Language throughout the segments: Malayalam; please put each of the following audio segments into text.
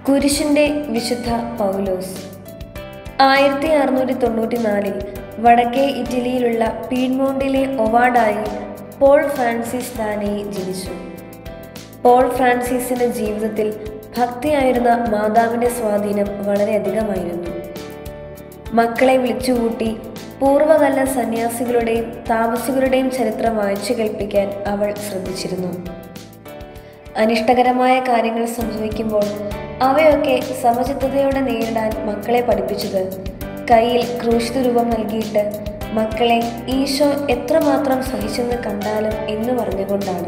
കുരിശിൻ്റെ വിശുദ്ധ പൗലോസ് 1694 വടക്കേ ഇറ്റലിയിലുള്ള പീഡ്മോണ്ടിലെ ഒവാഡായിൽ പോൾ ഫ്രാൻസിസ് ദാനയെ ജനിച്ചു. പോൾ ഫ്രാൻസിസിൻ്റെ ജീവിതത്തിൽ ഭക്തിയായിരുന്ന മാതാവിൻ്റെ സ്വാധീനം വളരെയധികമായിരുന്നു. മക്കളെ വിളിച്ചുകൂട്ടി പൂർവ്വകാല സന്യാസികളുടെയും താമസികളുടെയും ചരിത്രം വായിച്ചു കേൾപ്പിക്കാൻ അവൾ ശ്രദ്ധിച്ചിരുന്നു. അനിഷ്ടകരമായ കാര്യങ്ങൾ സംഭവിക്കുമ്പോൾ അവയൊക്കെ സമചിത്തതയോടെ നേരിടാൻ മക്കളെ പഠിപ്പിച്ചത് കയ്യിൽ ക്രൂശിത രൂപം നൽകിയിട്ട് മക്കളെ ഈശോ എത്രമാത്രം സഹിച്ചെന്ന് കണ്ടാലും എന്ന് പറഞ്ഞുകൊണ്ടാണ്.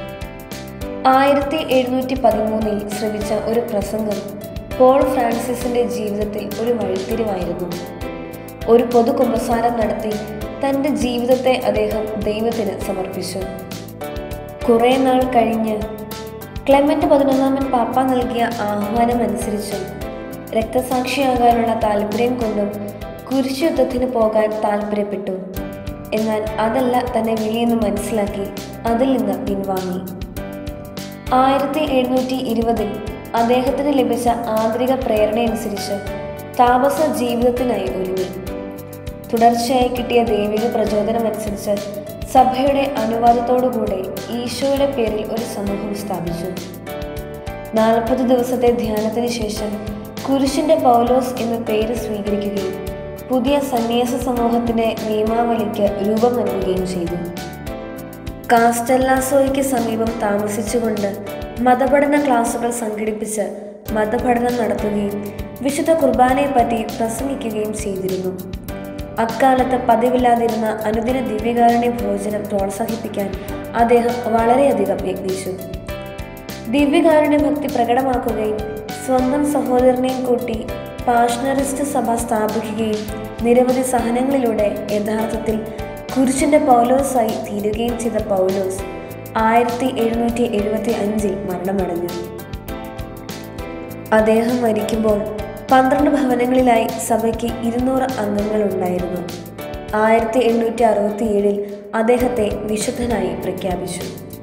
1713 ശ്രവിച്ച ഒരു പ്രസംഗം പോൾ ഫ്രാൻസിസിൻ്റെ ജീവിതത്തിൽ ഒരു വഴിത്തിരിവായിരുന്നു. ഒരു പൊതു കുമ്പസാരം നടത്തി തൻ്റെ ജീവിതത്തെ അദ്ദേഹം ദൈവത്തിന് സമർപ്പിച്ചു. കുറേ നാൾ കഴിഞ്ഞ് ക്ലെമന്റ് 11 പാപ്പ നൽകിയ ആഹ്വാനമനുസരിച്ചും രക്തസാക്ഷിയാകാനുള്ള താല്പര്യം കൊണ്ടും കുരിശുയുദ്ധത്തിന് പോകാൻ താല്പര്യപ്പെട്ടു. എന്നാൽ അതല്ല തന്നെ വിളിയെന്ന് മനസ്സിലാക്കി അതിൽ നിന്ന് പിൻവാങ്ങി. 1720 അദ്ദേഹത്തിന് ലഭിച്ച ആന്തരിക പ്രേരണയനുസരിച്ച് താമസ ജീവിതത്തിനായി ഒരുങ്ങി. തുടർച്ചയായി കിട്ടിയ ദൈവിക പ്രചോദനമനുസരിച്ച് സഭയുടെ അനുവാദത്തോടുകൂടെ ഈശോയുടെ പേരിൽ ഒരു സമൂഹം സ്ഥാപിച്ചു. 40 ദിവസത്തെ ധ്യാനത്തിന് ശേഷം കുരിശിൻ്റെ പൗലോസ് എന്ന പേര് സ്വീകരിക്കുകയും പുതിയ സന്യാസ സമൂഹത്തിൻ്റെ നിയമാവലിക്ക് രൂപം നൽകുകയും ചെയ്തു. കാസ്റ്റല്ലാസോയ്ക്ക് സമീപം താമസിച്ചുകൊണ്ട് മതപഠന ക്ലാസുകൾ സംഘടിപ്പിച്ച് മതപഠനം നടത്തുകയും വിശുദ്ധ കുർബാനയെപ്പറ്റി പ്രസംഗിക്കുകയും ചെയ്തിരുന്നു. അക്കാലത്ത് പതിവില്ലാതിരുന്ന അനുദിന ദിവ്യകാരുണ്യ ഭോജനം പ്രോത്സാഹിപ്പിക്കാൻ അദ്ദേഹം വളരെയധികം യത്നിച്ചു. ദിവ്യകാരുണ്യ ഭക്തി പ്രകടമാക്കുകയും സ്വന്തം സഹോദരനെയും കൂട്ടി പാഷണറിസ്റ്റ് സഭ സ്ഥാപിക്കുകയും നിരവധി സഹനങ്ങളിലൂടെ യഥാർത്ഥത്തിൽ കുരിശിൻ്റെ പൗലോസായി തീരുകയും ചെയ്ത പൗലോസ് 1775 മരണമടഞ്ഞു. അദ്ദേഹം മരിക്കുമ്പോൾ 12 ഭവനങ്ങളിലായി സഭയ്ക്ക് 200 അംഗങ്ങളുണ്ടായിരുന്നു. 1867 അദ്ദേഹത്തെ വിശുദ്ധനായി പ്രഖ്യാപിച്ചു.